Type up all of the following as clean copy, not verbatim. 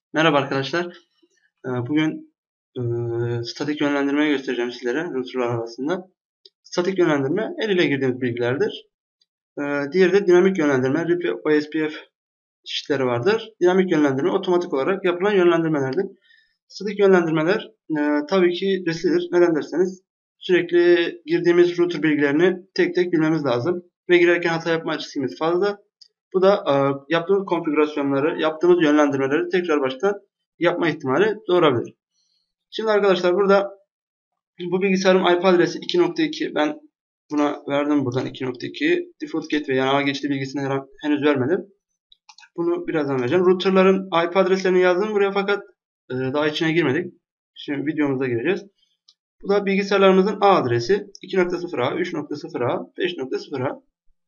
Merhaba arkadaşlar. Bugün statik yönlendirmeyi göstereceğim sizlere routerlar arasında. Statik yönlendirme el ile girdiğimiz bilgilerdir. Diğeri de dinamik yönlendirme, RIP OSPF çeşitleri vardır. Dinamik yönlendirme otomatik olarak yapılan yönlendirmelerdir. Statik yönlendirmeler tabii ki risklidir. Neden derseniz sürekli girdiğimiz router bilgilerini tek tek bilmemiz lazım. Ve girerken hata yapma riskimiz fazla. Bu da yaptığımız konfigürasyonları, yaptığımız yönlendirmeleri tekrar baştan yapma ihtimali doğurabilir. Şimdi arkadaşlar burada bu bilgisayarım IP adresi 2.2. Ben buna verdim buradan 2.2. Default gateway yani ağ geçidi bilgisini henüz vermedim. Bunu birazdan vereceğim. Routerların IP adreslerini yazdım buraya fakat daha içine girmedik. Şimdi videomuzda gireceğiz. Bu da bilgisayarlarımızın ağ adresi 2.0A, 3.0A, 5.0A.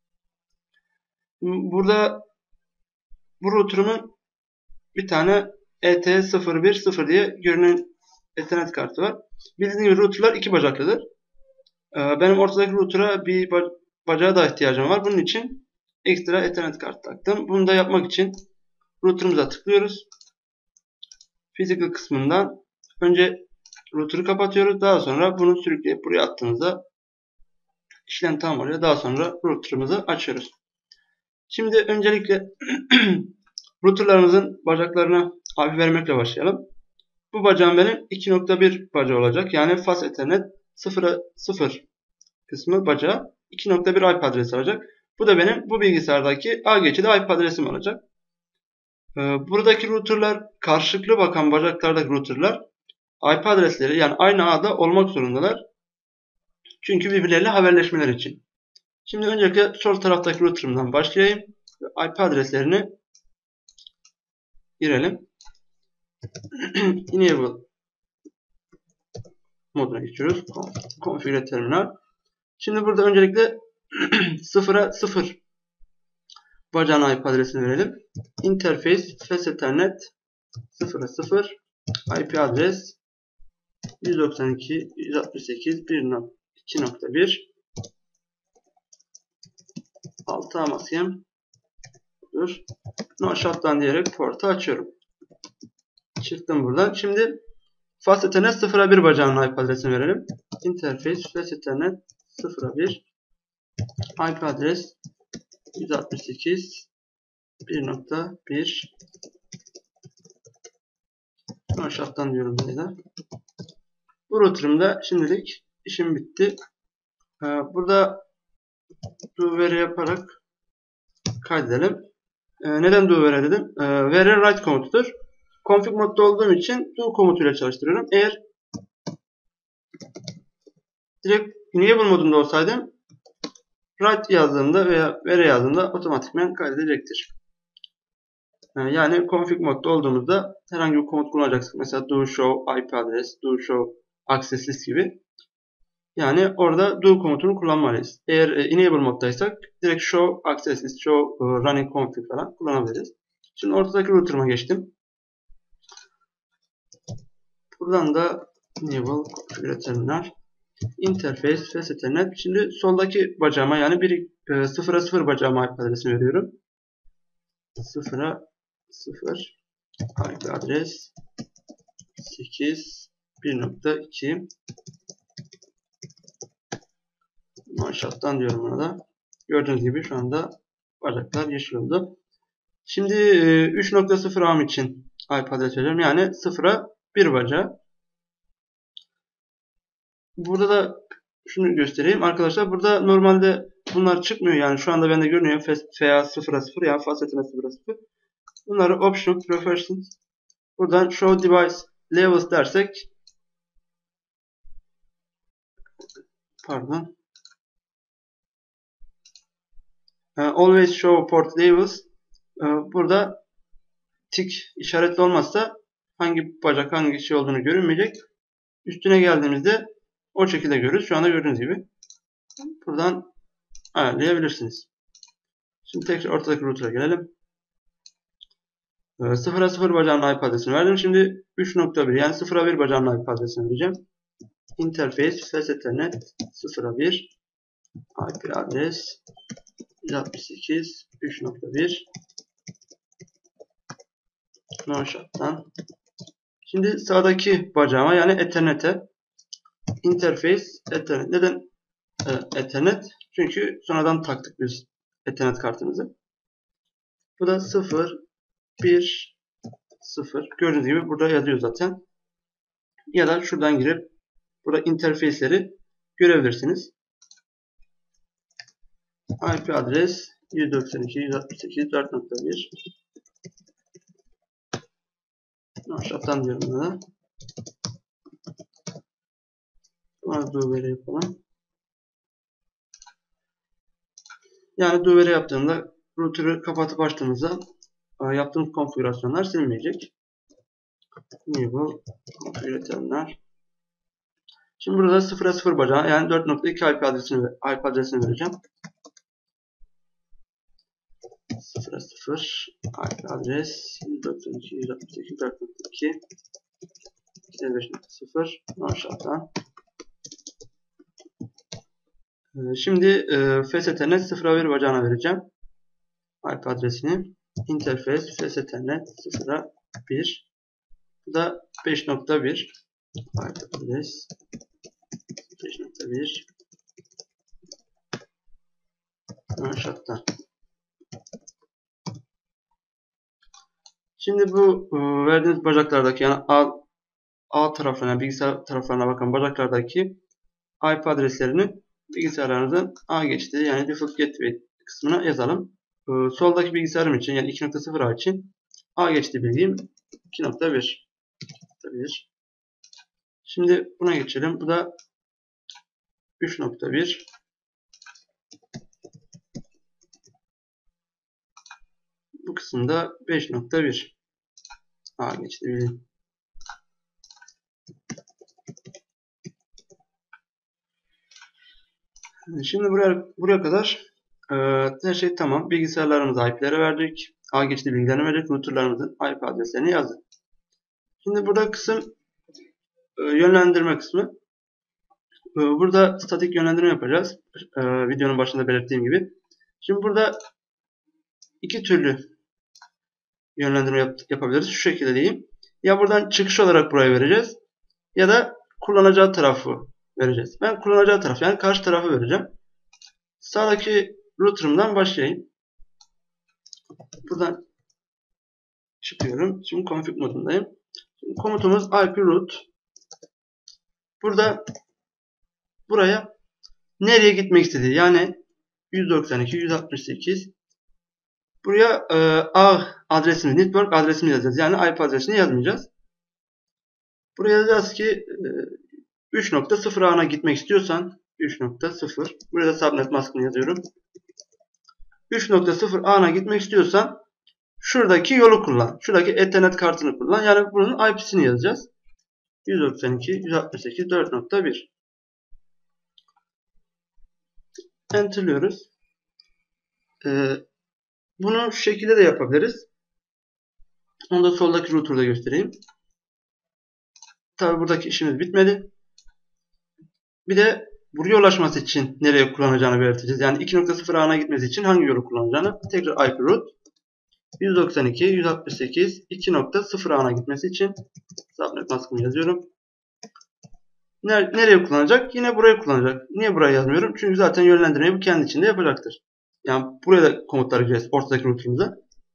Burada bu router'ımın bir tane ET010 diye görünen Ethernet kartı var. Bildiğiniz gibi router'lar iki bacaklıdır. Benim ortadaki router'a bir bacağa da ihtiyacım var. Bunun için ekstra Ethernet kart taktım. Bunu da yapmak için router'ımıza tıklıyoruz. Physical kısmından önce router'ı kapatıyoruz. Daha sonra bunu sürükleyip buraya attığımızda işlem tamam oluyor. Daha sonra router'ımızı açıyoruz. Şimdi öncelikle router'larımızın bacaklarına IP vermekle başlayalım. Bu bacağım benim 2.1 bacağı olacak. Yani Fast Ethernet 0'a 0 kısmı bacağı 2.1 IP adresi alacak. Bu da benim bu bilgisayardaki ağ geçidi IP adresim olacak. Buradaki router'lar karşılıklı bakan bacaklardaki router'lar IP adresleri yani aynı ağda olmak zorundalar. Çünkü birbirleriyle haberleşmeler için. Şimdi öncelikle sol taraftaki router'ımdan başlayayım. IP adreslerini girelim. Enable moduna geçiyoruz. Configure terminal. Şimdi burada öncelikle 0'a 0 bacağın IP adresini verelim. Interface Fast Ethernet 0'a 0 IP adres 192.168.2.1 6 AMASYAM no shutdown diyerek portu açıyorum. Çıktım buradan. Şimdi Fast Ethernet 0'a 1 bacağının IP adresini verelim. Interface Fast Ethernet 0'a 1 IP adres 168.1.1 no shutdown diyorum burada. Bu router'ımda şimdilik işim bitti. Burada do veri yaparak kaydedelim. Neden do veri dedim? Veri write komutudur. Config modda olduğum için do komutuyla çalıştırıyorum. Eğer direkt enable modunda olsaydım write yazdığımda veya veri yazdığımda otomatikman kaydedecektir. Yani config modda olduğumuzda herhangi bir komut kullanacaksak mesela do show IP adres, do show access list gibi. Yani orada do komutunu kullanmalıyız. Eğer enable moddaysak direkt show access list, show running config falan kullanabiliriz. Şimdi ortadaki router'ıma geçtim. Buradan da enable configure terminal interface fast ethernet. Şimdi soldaki bacağıma yani 0'a 0 bacağıma IP adresini veriyorum. 0'a 0 IP adres 8 1.2 shutdown diyorum buna da. Gördüğünüz gibi şu anda bacaklar yeşil oldu. Şimdi 3.0 ağım için IP adres veriyorum. Yani 0'a 1 bacağı. Burada da şunu göstereyim. Arkadaşlar burada normalde bunlar çıkmıyor. Yani şu anda bende görünüyor. FA 0'a 0 yani Fast Ethernet 0'a 0. Bunları Option, Preferences buradan Show Device Levels dersek Always Show Port Levels burada tik işaretli olmazsa hangi bacak hangi şey olduğunu görünmeyecek. Üstüne geldiğimizde o şekilde görürüz. Şu anda gördüğünüz gibi. Buradan ayarlayabilirsiniz. Şimdi tekrar ortadaki router'a gelelim. 0'a 0 bacağının IP adresini verdim. Şimdi 3.1 yani 0'a 1 bacağının IP adresini vereceğim. Interface Fast Ethernet 0'a 1 IP adres 168 3.1 No shut'tan. Şimdi sağdaki bacağıma yani Ethernet'e interface Ethernet. Neden Ethernet? Çünkü sonradan taktık biz Ethernet kartımızı. Bu da 0 1 0. Gördüğünüz gibi burada yazıyor zaten. Ya da şuradan girip burada interface'leri görebilirsiniz. IP adres 192.168.4.1 Shut'tan diyorum buna. Sonra duvere yapalım. Yani duvere yaptığımda router'ı kapatıp açtığımızda yaptığımız konfigürasyonlar silinmeyecek. Enable configure terminal. Şimdi burada 0'a 0 bacağı yani 4.2 IP adresini vereceğim. 0'a 0 IP adres 192.168.4.2 5.0 no shut'tan. Şimdi Fast Ethernet 0'a 1 bacağına vereceğim. IP adresini. Interface Fast Ethernet 0'a 1. Bu da 5.1. IP adres 5.1 shut'tan. Şimdi bu verdiğiniz bacaklardaki yani A taraflarına, bilgisayar taraflarına bakan bacaklardaki IP adreslerini bilgisayarlarınızın A geçtiği yani Default Gateway kısmına yazalım. Soldaki bilgisayarım için yani 2.0 A için A geçtiği bilgim 2.1. Şimdi buna geçelim. Bu da 3.1. Bu kısımda 5.1. A geçtiği bilgim. Şimdi buraya kadar her şey tamam. Bilgisayarlarımıza IP'lere verdik. A geçtiği bilgilerini verdik. Routerlarımızın IP adreslerini yazdık. Şimdi burada kısım yönlendirme kısmı. Burada statik yönlendirme yapacağız. Videonun başında belirttiğim gibi. Şimdi burada iki türlü yönlendirme yapabiliriz. Şu şekilde diyeyim. Ya buradan çıkış olarak buraya vereceğiz. Ya da kullanacağı tarafı vereceğiz. Ben kullanacağı taraf yani karşı tarafı vereceğim. Sağdaki router'ımdan başlayayım. Buradan çıkıyorum. Şimdi config modundayım. Şimdi komutumuz IP route. Burada buraya nereye gitmek istediği yani 192.168 buraya ağ adresini, network adresini yazacağız. Yani IP adresini yazmayacağız. Buraya yazacağız ki 3.0 ağına gitmek istiyorsan 3.0 buraya da subnet maskını yazıyorum. 3.0 ağına gitmek istiyorsan şuradaki yolu kullan. Şuradaki Ethernet kartını kullan. Yani bunun IP'sini yazacağız. 192.168.4.1 Enter'lıyoruz. Bunu şu şekilde de yapabiliriz. Onu da soldaki router'da göstereyim. Tabi buradaki işimiz bitmedi. Bir de buraya ulaşması için nereye kullanacağını belirteceğiz. Yani 2.0 ağına gitmesi için hangi yolu kullanacağını. Tekrar IP route 192.168 2.0 ağına gitmesi için subnet maskımı yazıyorum. Nereye kullanacak? Yine burayı kullanacak. Niye burayı yazmıyorum? Çünkü zaten yönlendirmeyi bu kendi içinde yapacaktır. Yani buraya da komutlar gireceğiz ortadaki router'ımıza.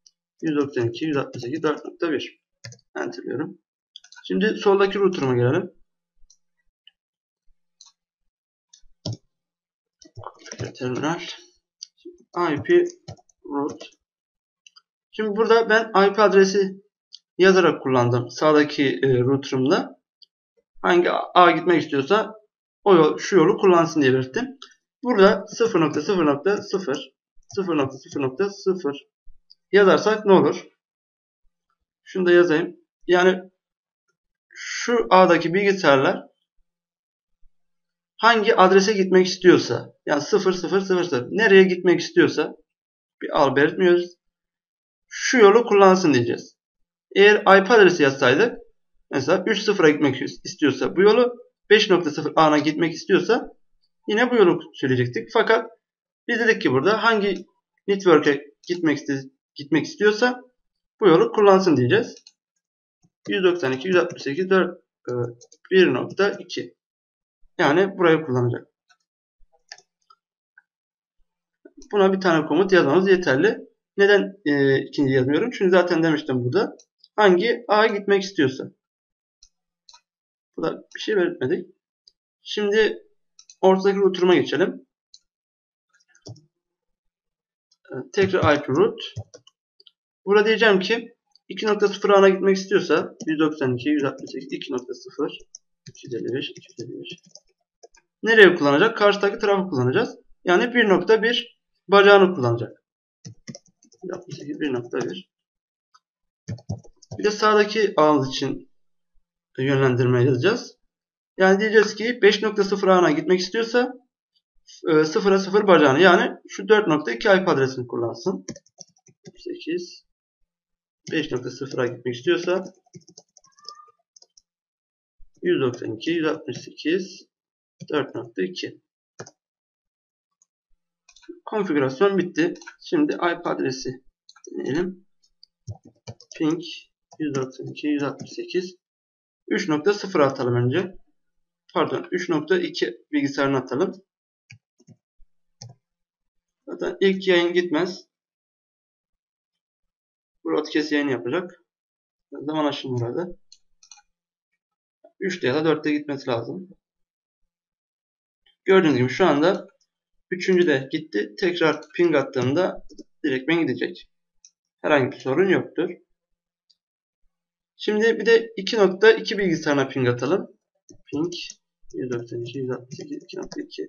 192.168.4.1 Enter'lıyorum. Şimdi soldaki router'ıma gelelim. Terminal. IP route. Şimdi burada ben IP adresi yazarak kullandım. Sağdaki router'ımda. Hangi A gitmek istiyorsa şu yolu kullansın diye belirttim. Burada 0.0.0 0.0.0 yazarsak ne olur? Şunu da yazayım. Yani şu A'daki bilgisayarlar hangi adrese gitmek istiyorsa yani 0000 nereye gitmek istiyorsa bir al belirtmiyoruz. Şu yolu kullansın diyeceğiz. Eğer IP adresi yazsaydık mesela 3.0'a gitmek istiyorsa bu yolu 5.0 ağına gitmek istiyorsa yine bu yolu söyleyecektik. Fakat biz dedik ki burada hangi network'e gitmek istiyorsa bu yolu kullansın diyeceğiz. 192.168.1.2. Yani burayı kullanacak. Buna bir tane komut yazmamız yeterli. Neden ikinci yazmıyorum? Çünkü zaten demiştim burada. Hangi A'ya gitmek istiyorsa. Burada bir şey belirtmedik. Şimdi ortadaki router'ıma geçelim. Tekrar IP root. Burada diyeceğim ki 2.0 ağına gitmek istiyorsa 192.168.2.0 255. Nereye kullanacak? Karşıdaki tarafı kullanacağız. Yani 1.1 bacağını kullanacak. 1.1. Bir de sağdaki ağımız için yönlendirme yazacağız. Yani diyeceğiz ki 5.0 ağına gitmek istiyorsa 0'a 0 bacağını, yani şu 4.2 IP adresini kullansın. 8 5.0'a gitmek istiyorsa 192.168.4.2. Konfigürasyon bitti. Şimdi IP adresi deneyelim. Ping 192.168. 3.0 atalım önce. Pardon, 3.2 bilgisayarını atalım. Zaten ilk yayın gitmez. Broadcast yayını yapacak. Zaman aşımı burada. 3'te ya da 4'te gitmesi lazım. Gördüğünüz gibi şu anda 3. de gitti. Tekrar ping attığımda direktmen gidecek. Herhangi bir sorun yoktur. Şimdi bir de 2.2 bilgisayarına ping atalım. Ping 192.168.2.2.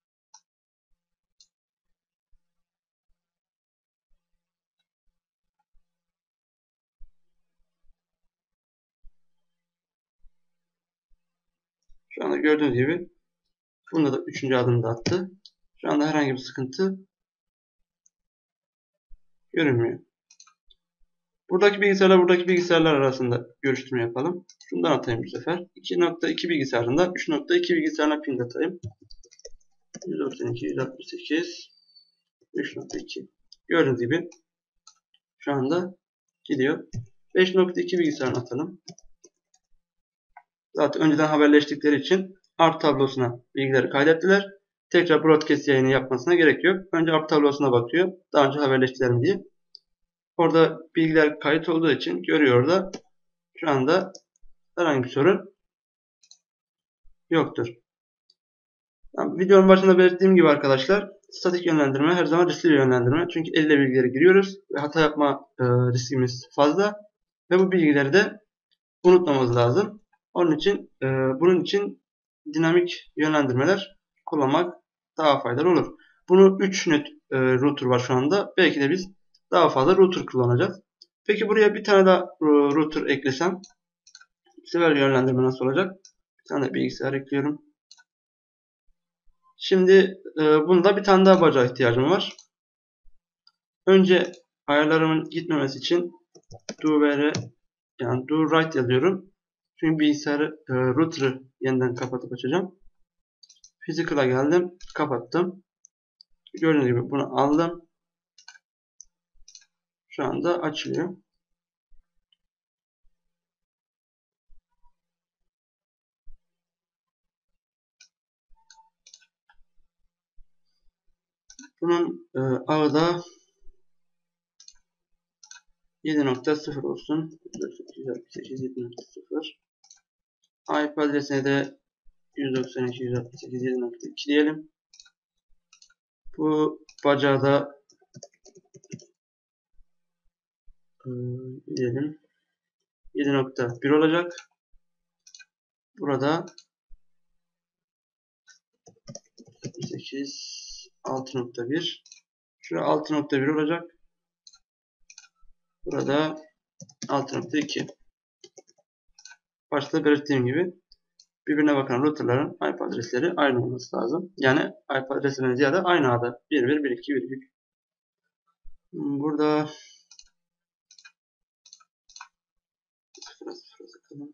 Şu anda gördüğünüz gibi bunda da 3. adımda attı. Şu anda herhangi bir sıkıntı görünmüyor. Buradaki bilgisayarlar arasında görüştürme yapalım. Şundan atayım bu sefer. 2.2 bilgisayarında 3.2 bilgisayarına ping atayım. 192.168 3.2. Gördüğünüz gibi şu anda gidiyor. 5.2 bilgisayarına atalım. Zaten önceden haberleştikleri için ARP tablosuna bilgileri kaydettiler. Tekrar broadcast yayını yapmasına gerek yok. Önce ARP tablosuna bakıyor. Daha önce haberleştiler mi diye. Orada bilgiler kayıt olduğu için görüyor da şu anda herhangi bir sorun yoktur. Yani videonun başında belirttiğim gibi arkadaşlar, statik yönlendirme her zaman riskli bir yönlendirme. Çünkü elle bilgileri giriyoruz ve hata yapma riskimiz fazla. Ve bu bilgileri de unutmamamız lazım. Onun için bunun için dinamik yönlendirmeler kullanmak daha faydalı olur. Bunu 3 net router var şu anda. Belki de biz daha fazla router kullanacağız. Peki buraya bir tane daha router eklesem, bu sefer yönlendirme nasıl olacak? Bir tane bilgisayar ekliyorum. Şimdi bunda bir tane daha bacağa ihtiyacım var. Önce ayarlarımın gitmemesi için do write yazıyorum. Çünkü bilgisayarı router'ı yeniden kapatıp açacağım. Physical'a geldim. Kapattım. Gördüğünüz gibi bunu aldım. Şu anda açılıyor. Bunun ağı da 7.0 olsun. 7.0. IP adresine de 192.168.7.2 diyelim. Bu bacağı da diyelim 7.1 olacak. Burada 8 6.1. Şurada 6.1 olacak. Burada 6.2. Başta belirttiğim gibi birbirine bakan routerların IP adresleri aynı olması lazım. Yani IP adresinden ziyade aynı ağda 1.1.1.2.1.3. Burada 0'a 0'a takalım.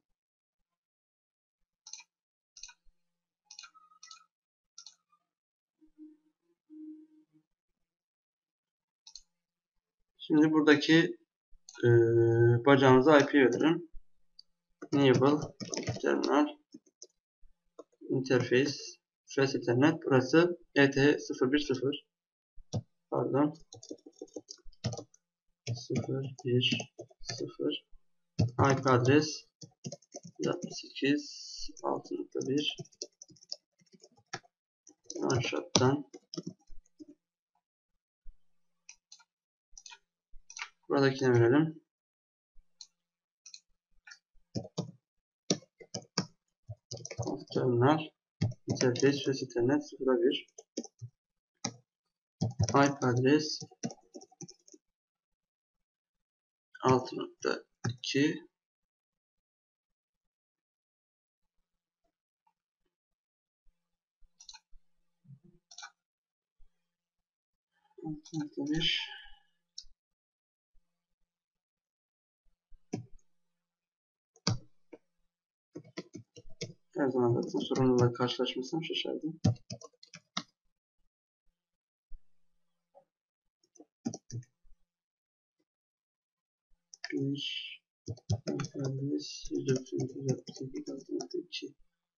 Şimdi buradaki bacağımıza IP verelim. Enable terminal interface Fast Ethernet. Burası ET010, pardon, 010 IP adres 168.6.1 One-shot'tan buradakine verelim. Terminal interface Fast Ethernet 0.1 IP adres 6.2 6.1 Her zaman zaten sorunla karşılaşmasam şaşardım. Bir adres 198.6.2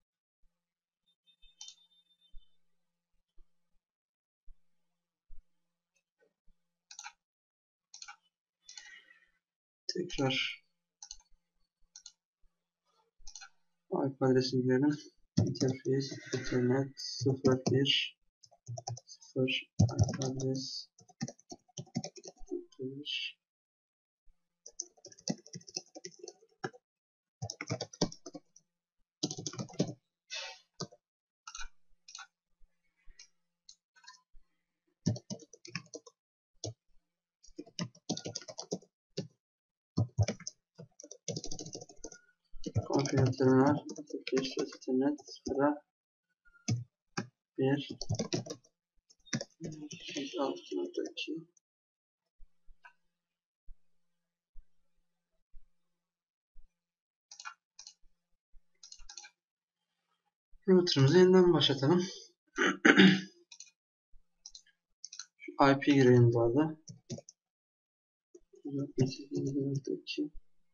tekrar IP adresini girelim. Interface Ethernet 0.1 0 IP adres 0.1 Configure terminal interface Fast Ethernet 0.1 6.2 Router'ımızı yeniden başlatalım. IP gireyim bu arada. 168.2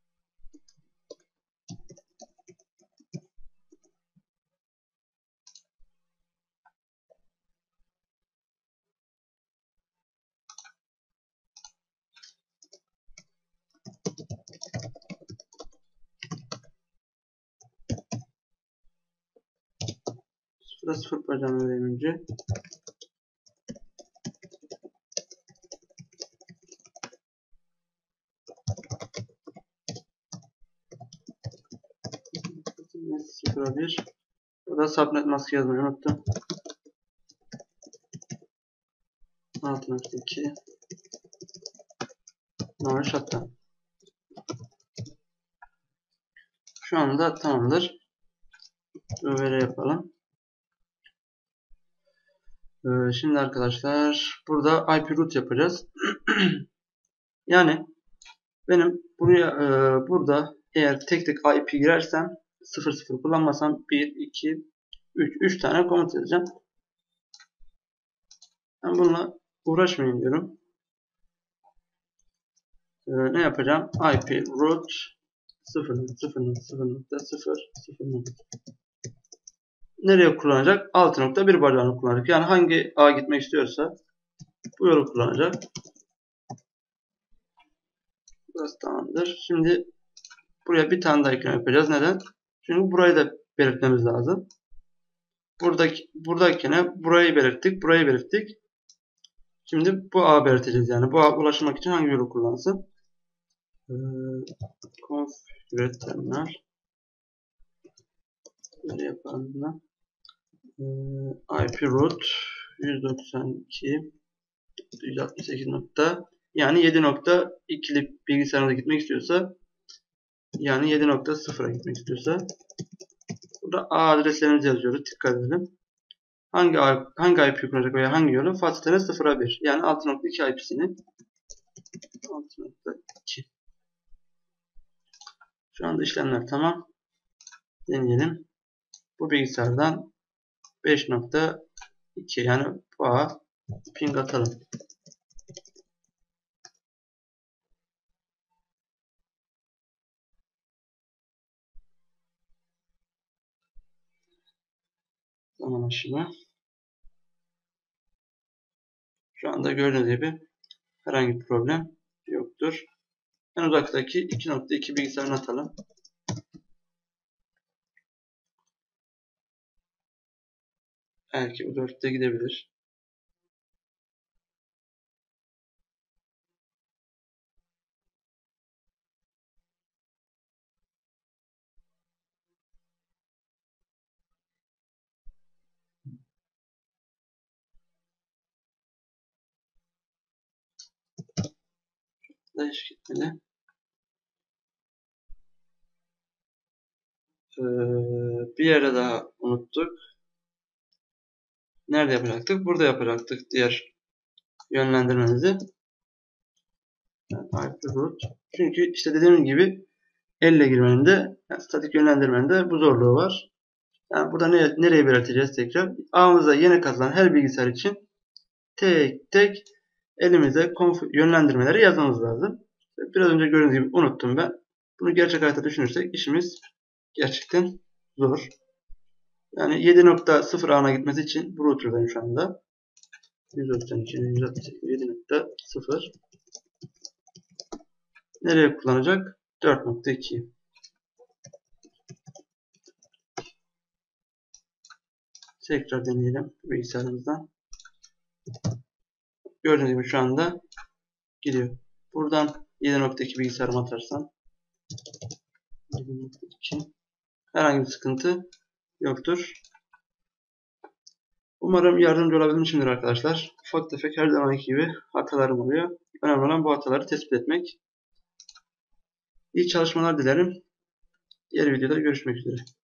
0 bacağını vereyim önce. Sıfıra bir. Burada subnet maske yazmayı unuttum. 6.2 normal shutdown. Şu anda tamamdır. Böyle yapalım. Şimdi arkadaşlar burada IP root yapacağız. Yani benim buraya burada eğer tek tek IP girersem 00 kullanmasam 1, 2, 3 tane komut yazacağım. Ben bununla uğraşmayayım diyorum. Ne yapacağım? IP root 0.0.0.0 nereye kullanacak? 6.1 bacağını kullanacak. Yani hangi A gitmek istiyorsa bu yolu kullanacak. Burası tamamdır. Şimdi buraya bir tane daha ekleme yapacağız. Neden? Çünkü burayı da belirtmemiz lazım. Buradakine burayı belirttik. Şimdi bu A belirteceğiz. Yani bu A ulaşmak için hangi yolu kullansın? Configure terminal. Böyle yapalım bunu. IP root 192.168. Yani 7.2'lik bilgisayarınıza gitmek istiyorsa, yani 7.0'a gitmek istiyorsa burada A adreslerimizi yazıyoruz. Dikkat edelim. Hangi IP kullanacak veya hangi yolu? Fast Ethernet 0'a 1. Yani 6.2 IP'sini 6.2. Şu anda işlemler tamam. Deneyelim. Bu bilgisayardan 5.2 yani bu A ping atalım. Zaman aşımı. Şu anda gördüğünüz gibi herhangi bir problem yoktur. En uzaktaki 2.2 bilgisayarını atalım. Belki bu 4'te gidebilir. Hiç gitmedi. Bir yere daha unuttuk. Nerede yapacaktık? Burada yapacaktık diğer yönlendirmemizi. Hyperroot. Çünkü işte dediğim gibi elle girmenin de statik yönlendirmenin de bu zorluğu var. Yani burada nereye belirteceğiz tekrar? Ağımıza yeni katılan her bilgisayar için tek tek elimize yönlendirmeleri yazmamız lazım. Biraz önce gördüğünüz gibi unuttum ben. Bunu gerçek hayata düşünürsek işimiz gerçekten zor. Yani 7.0 ağına gitmesi için bu router'dayım şu anda. 192.168.7.0 nereye kullanacak? 4.2. Tekrar deneyelim bilgisayarımızdan. Gördüğünüz gibi şu anda gidiyor. Buradan 7.2 bilgisayarıma atarsam 7.2 herhangi bir sıkıntı yoktur. Umarım yardımcı olabilmişimdir arkadaşlar. Ufak tefek her zamanki gibi hatalarım oluyor. Önemli olan bu hataları tespit etmek. İyi çalışmalar dilerim. Diğer videoda görüşmek üzere.